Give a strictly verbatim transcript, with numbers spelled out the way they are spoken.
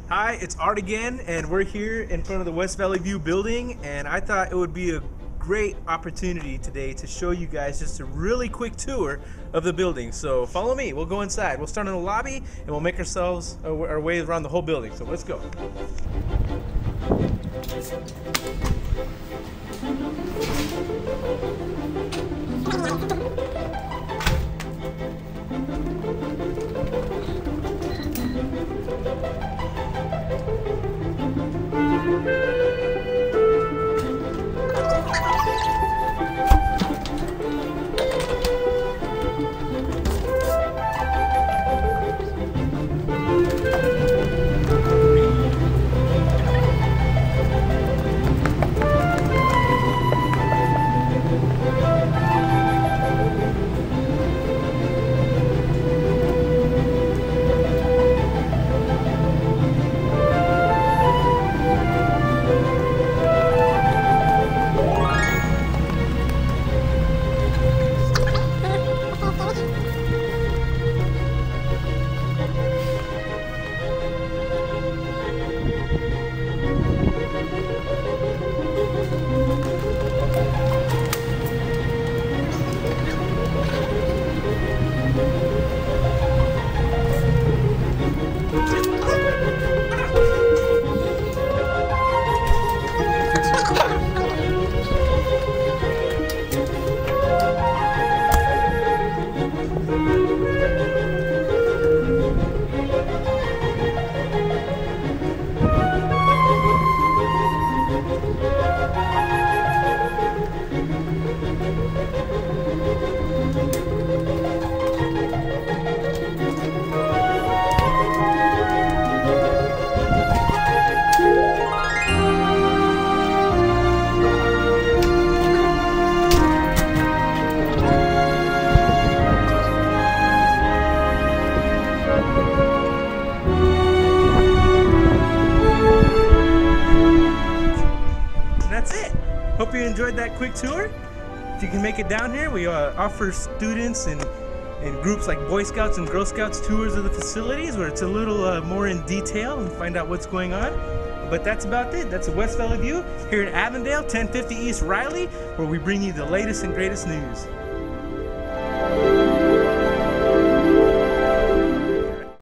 Hi, it's Art again, and we're here in front of the West Valley View building, and I thought it would be a great opportunity today to show you guys just a really quick tour of the building. So follow me, we'll go inside. We'll start in the lobby, and we'll make ourselves our way around the whole building. So let's go. That's it. Hope you enjoyed that quick tour. If you can make it down here, we uh, offer students and, and groups like Boy Scouts and Girl Scouts tours of the facilities where it's a little uh, more in detail and find out what's going on. But that's about it. That's the West Valley View here in Avondale, ten fifty East Riley, where we bring you the latest and greatest news.